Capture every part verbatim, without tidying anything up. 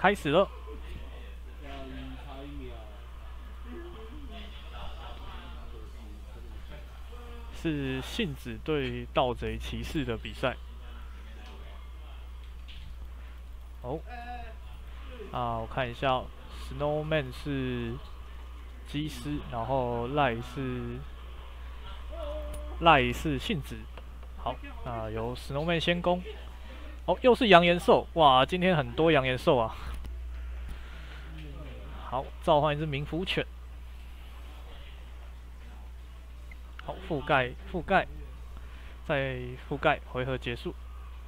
开始了。是信子对盗贼骑士的比赛。哦，啊，我看一下、哦、，Snowman 是基斯，然后赖是赖是信子。好，那由 Snowman 先攻。哦，又是扬言兽，哇，今天很多扬言兽啊。好，召唤一只冥府犬。好，覆盖覆盖，再覆盖，回合结束。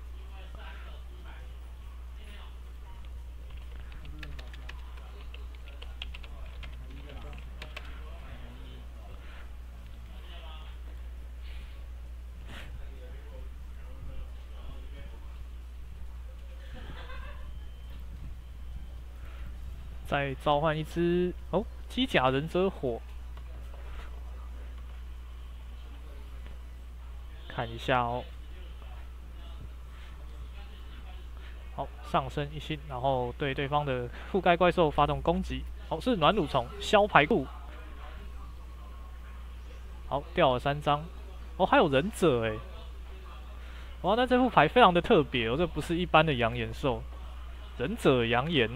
再召唤一只哦，机甲忍者火。看一下哦。好，上升一星，然后对对方的覆盖怪兽发动攻击。好，是暖蠕虫，削排库。好，掉了三张。哦，还有忍者哎。哇，那这副牌非常的特别哦，这不是一般的扬言兽，忍者扬言。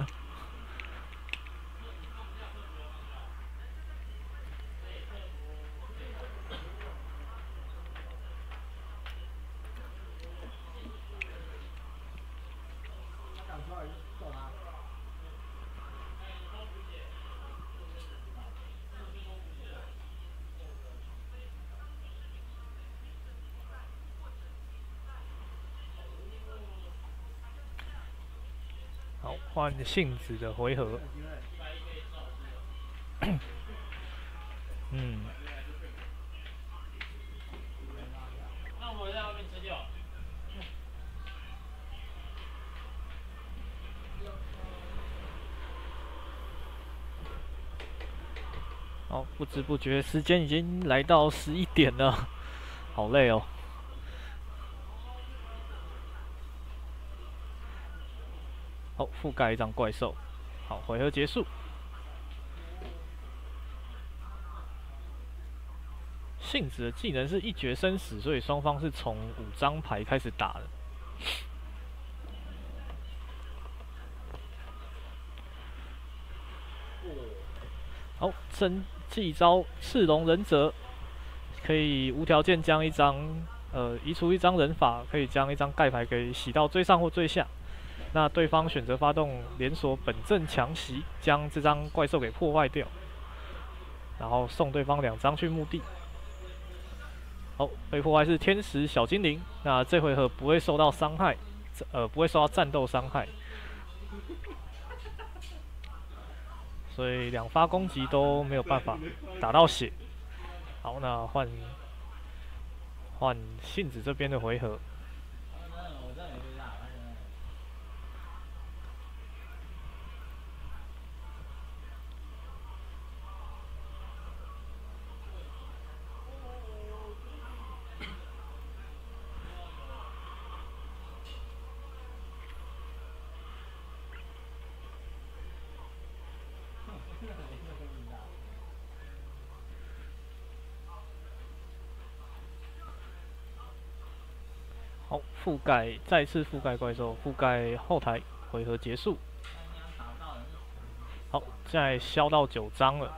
好，换信子的回合。嗯。那我在外面吃掉。哦，不知不觉时间已经来到十一点了，好累哦。好，覆盖一张怪兽。好，回合结束。信子的技能是一决生死，所以双方是从五张牌开始打的。好，真技招赤龙忍者，可以无条件将一张呃移除一张人法，可以将一张盖牌给洗到最上或最下。那对方选择发动连锁本阵强袭，将这张怪兽给破坏掉，然后送对方两张去墓地。好，被破坏是天使小精灵，那这回合不会受到伤害，呃，不会受到战斗伤害，所以两发攻击都没有办法打到血。好，那换换信子这边的回合。好，覆盖，再次覆盖怪兽，覆盖后台，回合结束。好，现在消到九张了。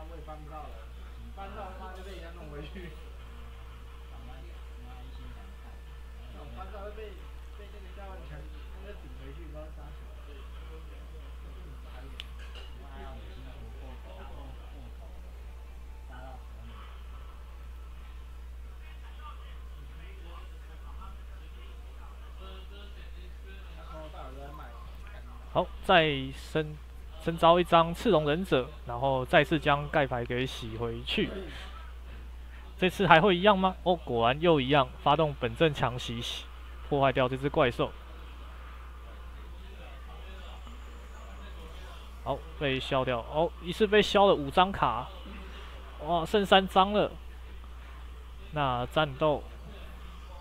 好，再升征召一张赤龙忍者，然后再次将盖牌给洗回去。这次还会一样吗？哦，果然又一样，发动本阵强袭，破坏掉这只怪兽。好，被消掉。哦，一次被消了五张卡，哇，剩三张了。那战斗，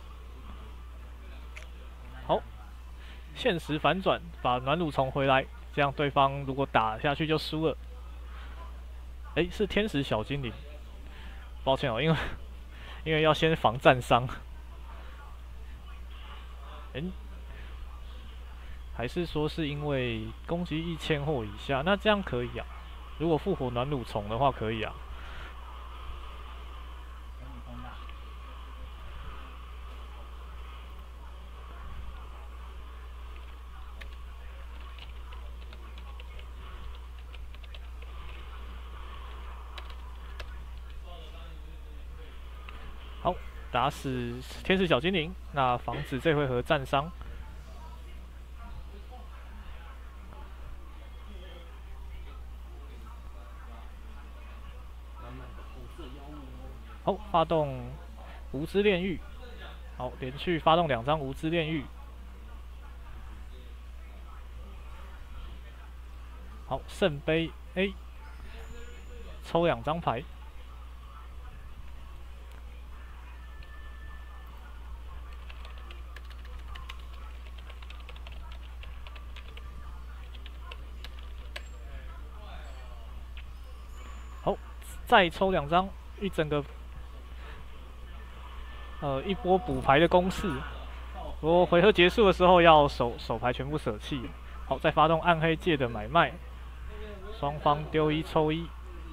好，现实反转，把暖蠕虫回来， 这样对方如果打下去就输了。哎，是天使小精灵，抱歉哦，因为因为要先防战伤。哎，还是说是因为攻击一千或以下？那这样可以啊。如果复活暖蠕虫的话，可以啊。好，打死天使小精灵，那防止这回合战伤。好，发动无知炼狱。好，连续发动两张无知炼狱。好，圣杯 A， 抽两张牌。好，再抽两张，一整个呃一波补牌的攻势。不过回合结束的时候要手手牌全部舍弃。好，再发动暗黑界的买卖，双方丢一抽一。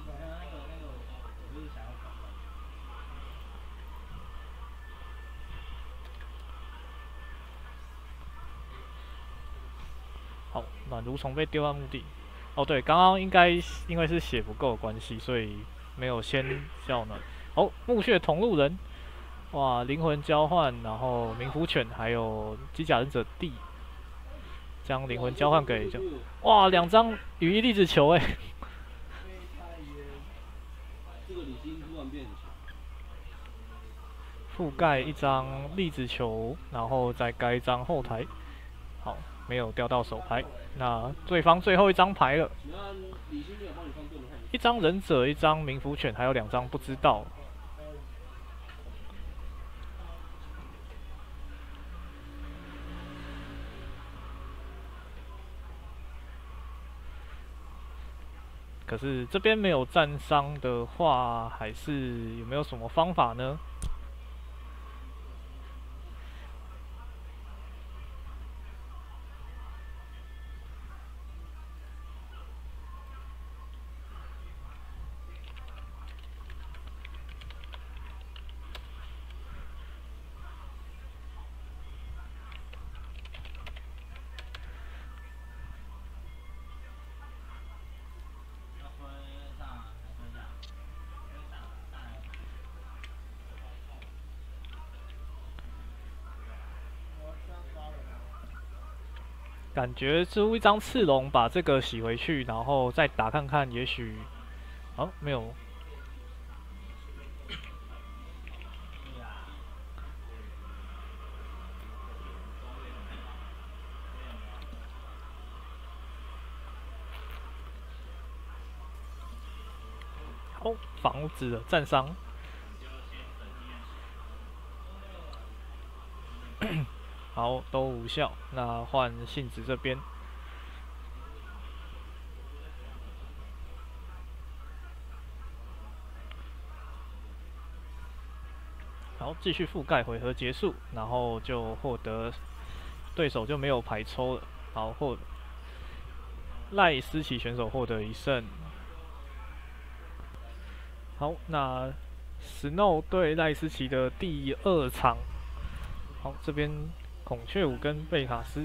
好，暖蠕虫被丢到墓地。哦，对，刚刚应该因为是血不够的关系，所以没有先叫暖。哦，墓穴同路人，哇，灵魂交换，然后冥府犬还有机甲忍者 D， 将灵魂交换给就，哇，两张羽翼粒子球哎。覆盖一张粒子球，然后再盖一张后台。好，没有掉到手牌。那对方最后一张牌了，一张忍者，一张冥府犬，还有两张不知道。可是这边没有战伤的话，还是有没有什么方法呢？感觉出一张刺龙，把这个洗回去，然后再打看看，也许，哦，没有。好，防止了战伤。好，都无效。那换信子这边。好，继续覆盖，回合结束，然后就获得对手就没有牌抽了。好，获赖斯奇选手获得一胜。好，那 Snow 对赖斯奇的第二场。好，这边孔雀舞跟贝卡斯。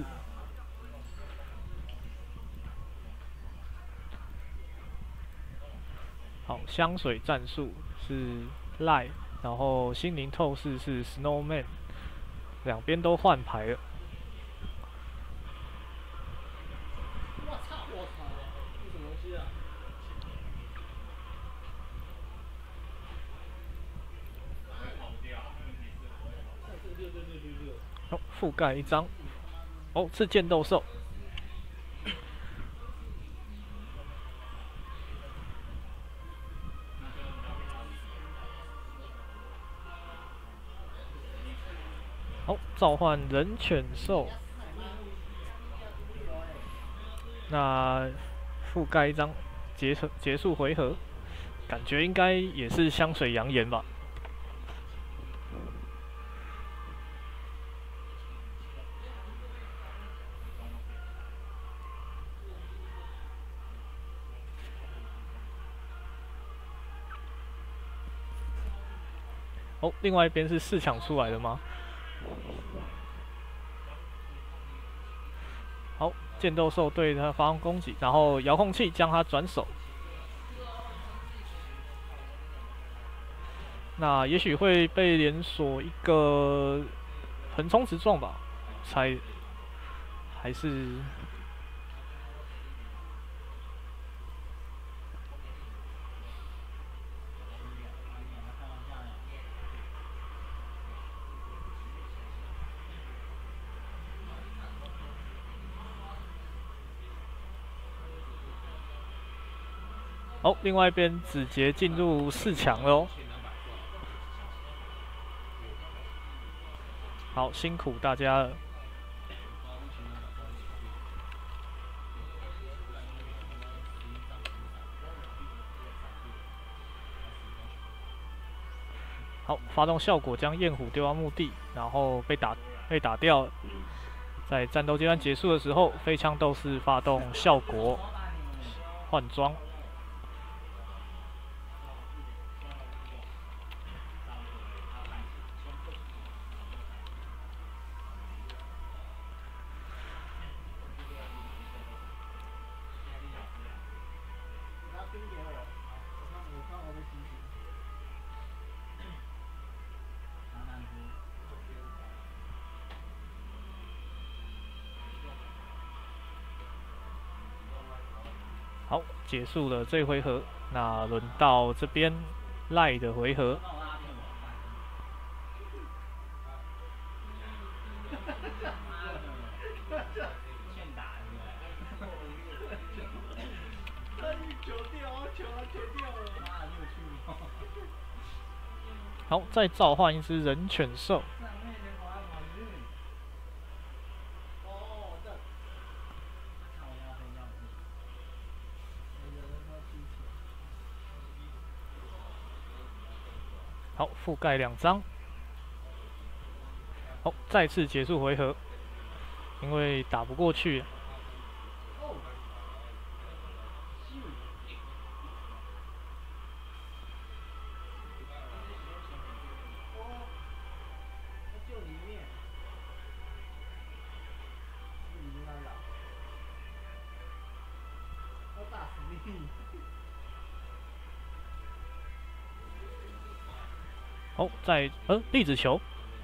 好，香水战术是赖，然后心灵透视是 Snowman， 两边都换牌了。我操！我操！这什么东西啊？哦，覆盖一张。哦，是剑斗兽。好，召唤人犬兽。 那覆盖一张结束结束回合，感觉应该也是香水扬言吧。哦，另外一边是四抢出来的吗？好，剑斗兽对他发动攻击，然后遥控器将他转手。那也许会被连锁一个横冲直撞吧，猜还是哦，另外一边子杰进入四强了哦。好，辛苦大家了。好，发动效果将焰虎丢到墓地，然后被打被打掉。在战斗阶段结束的时候，飞枪斗士发动效果换装。好，结束了这回合，那轮到这边赖的回合。好，再召唤一只人犬兽。好，覆盖两张。好，再次结束回合，因为打不过去。哦，在呃粒子球。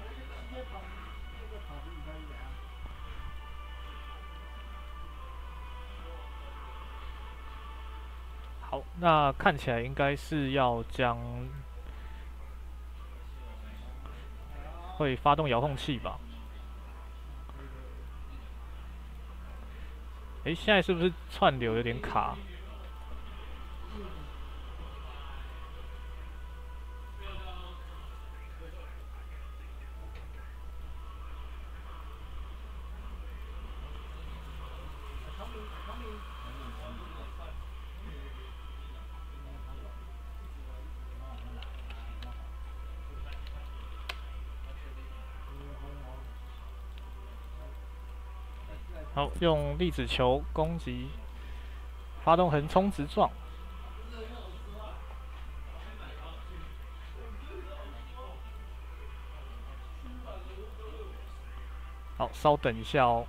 好，那看起来应该是要将会发动遥控器吧？诶，现在是不是串流有点卡？好，用粒子球攻击，发动横冲直撞。好，稍等一下哦。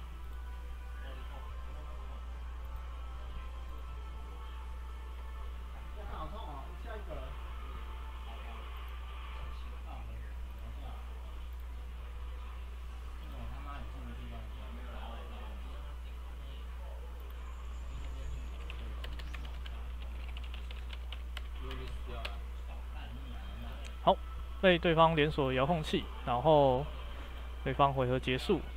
好，被对方连锁遥控器，然后对方回合结束。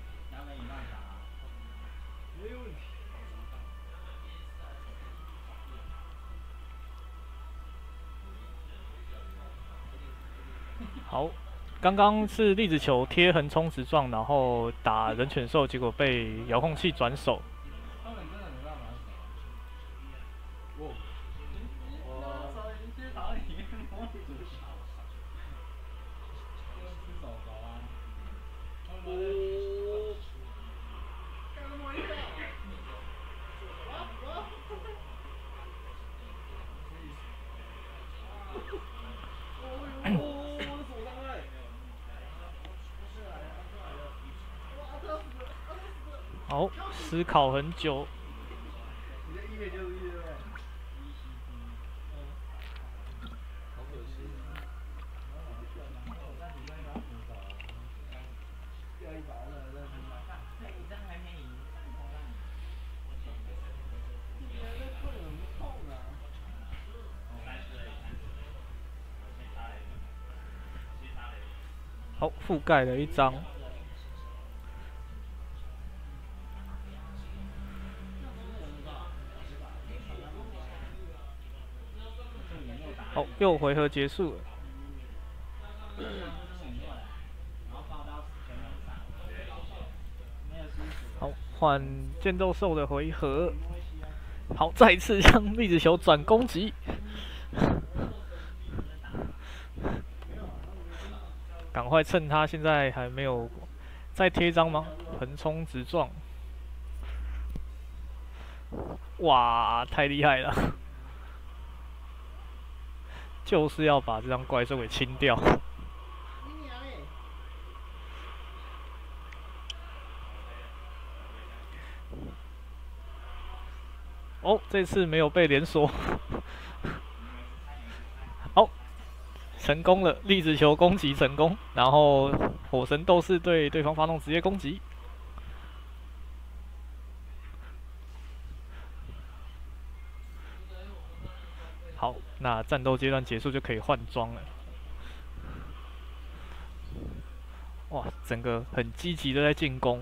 好，刚刚是粒子球贴横冲直撞，然后打人犬兽，结果被遥控器转手。 好，思考很久。好，覆盖了一张。好，又回合结束了。好，换剑斗兽的回合。好，再一次将粒子球转攻击。赶快趁他现在还没有再贴一张吗？横冲直撞。哇，太厉害了！就是要把这张怪兽给清掉。哦，这次没有被连锁。好，成功了，粒子球攻击成功，然后火神斗士对对方发动直接攻击。好，那战斗阶段结束就可以换装了。哇，整个很积极的在进攻。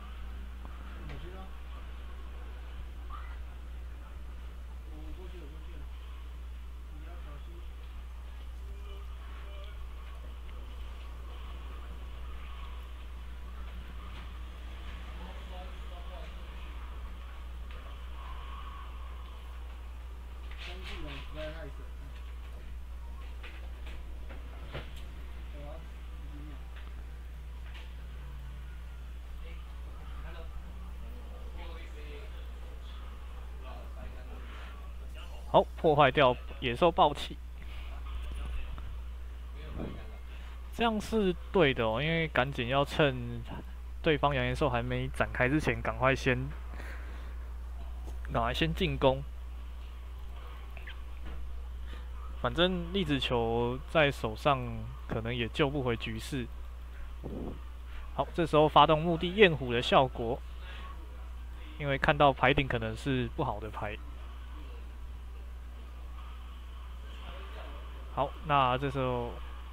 好，破坏掉野兽暴气，这样是对的哦，因为赶紧要趁对方扬言兽还没展开之前，赶快先赶快先进攻。反正粒子球在手上可能也救不回局势。好，这时候发动墓地焰虎的效果，因为看到牌顶可能是不好的牌。好，那这时候，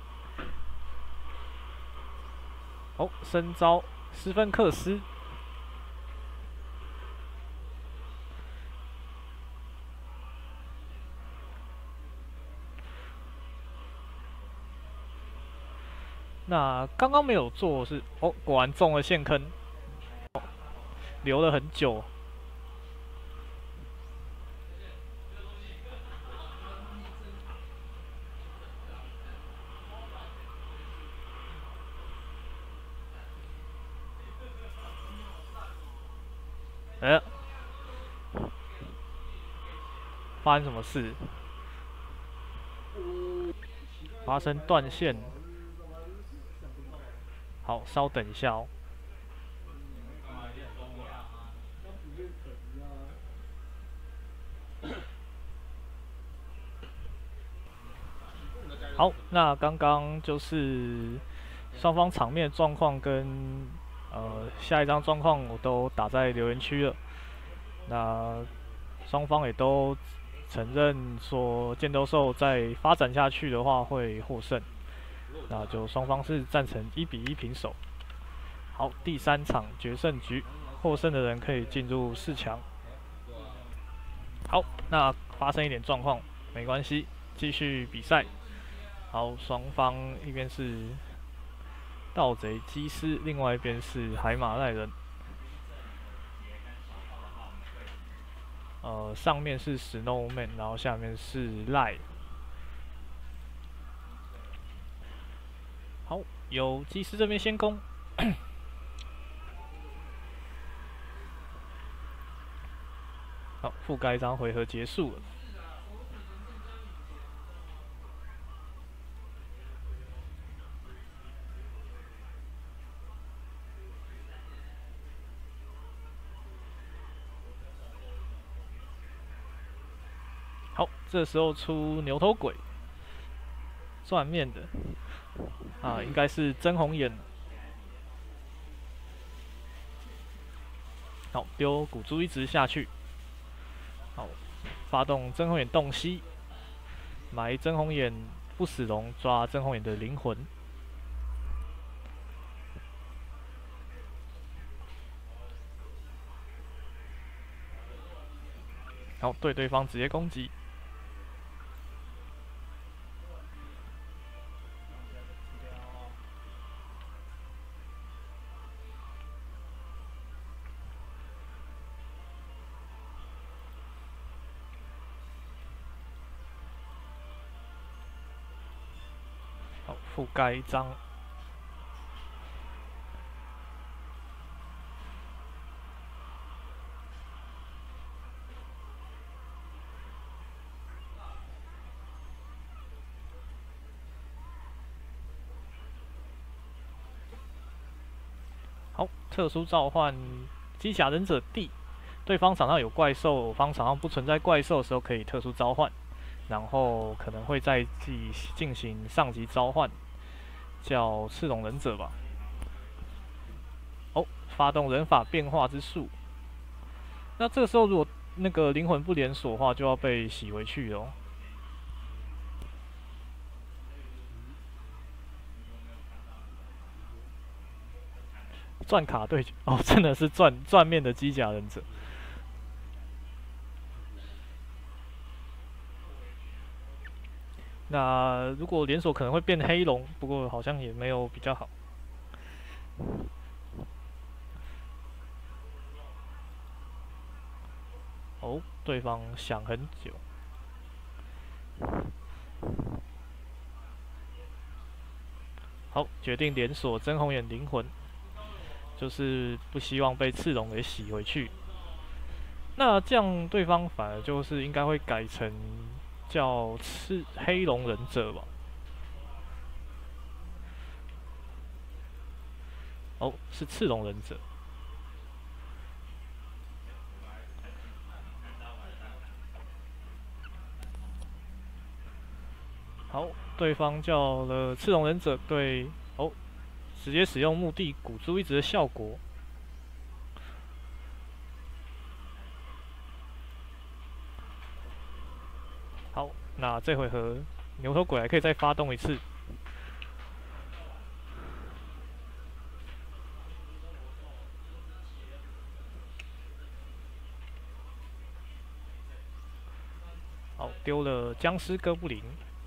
好，深招斯芬克斯。那刚刚没有做是哦，果然中了陷坑，留了很久。哎，发生什么事？发生断线。好，稍等一下哦。好，那刚刚就是双方场面状况跟呃下一张状况我都打在留言区了。那双方也都承认说剑斗兽再发展下去的话会获胜，那就双方是战成一比一平手。好，第三场决胜局，获胜的人可以进入四强。好，那发生一点状况没关系，继续比赛。好，双方一边是盗贼基斯，另外一边是海马赖人。呃，上面是 Snowman， 然后下面是赖。好，由基斯这边先攻。好，覆盖一张回合结束了。 这时候出牛头鬼，钻面的啊，应该是真红眼。好，丢古珠一直下去。好，发动真红眼洞悉，埋真红眼不死龙，抓真红眼的灵魂。好，对对方直接攻击。好，覆盖一张。好，特殊召唤机甲忍者 D， 对方场上有怪兽，我方场上不存在怪兽的时候可以特殊召唤，然后可能会再进进行上级召唤，叫赤龙忍者吧。哦，发动人法变化之术。那这个时候如果那个灵魂不连锁的话，就要被洗回去哦。钻卡对决哦，真的是钻钻面的机甲忍者。那如果连锁可能会变黑龙，不过好像也没有比较好。哦，对方想很久。好，决定连锁真红眼灵魂，就是不希望被赤龙给洗回去。那这样对方反而就是应该会改成叫赤黑龙忍者吧？哦，是赤龙忍者。好，对方叫了赤龙忍者对哦，直接使用墓地古珠一直的效果。好，那这回合牛头鬼还可以再发动一次。好，丢了僵尸哥布林。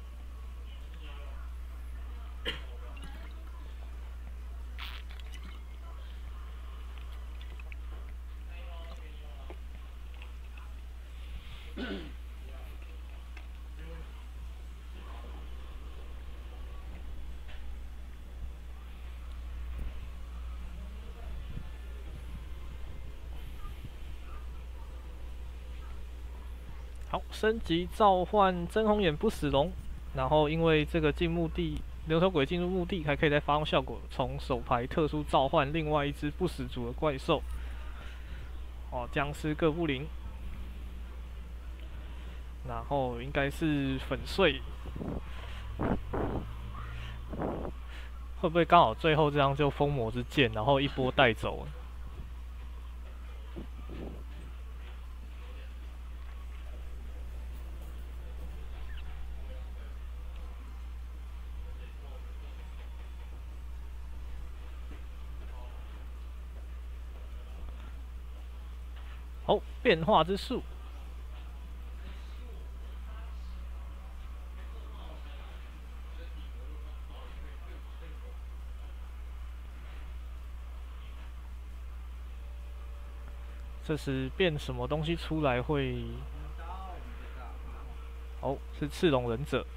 好，升级召唤真红眼不死龙，然后因为这个进墓地，牛头鬼进入墓地还可以再发动效果，从手牌特殊召唤另外一只不死族的怪兽。哦，僵尸哥布林，然后应该是粉碎，会不会刚好最后这张就封魔之剑，然后一波带走？好，变化之术。这时变什么东西出来会？哦，是赤龙忍者。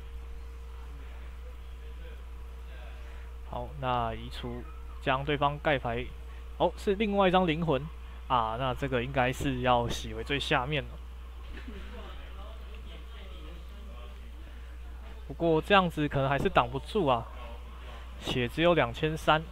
好，那移除，将对方盖牌。哦，是另外一张灵魂啊，那这个应该是要洗回最下面了。不过这样子可能还是挡不住啊，血只有两千三。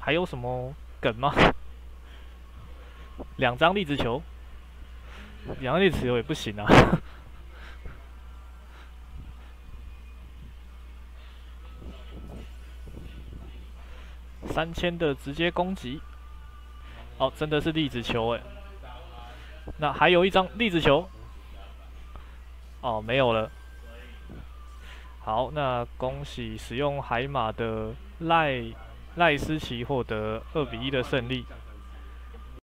还有什么梗吗？两张粒子球，两张粒子球也不行啊。三千的直接攻击，哦，真的是粒子球哎。那还有一张粒子球，哦，没有了。好，那恭喜使用海马的赖赖斯奇获得二比一的胜利。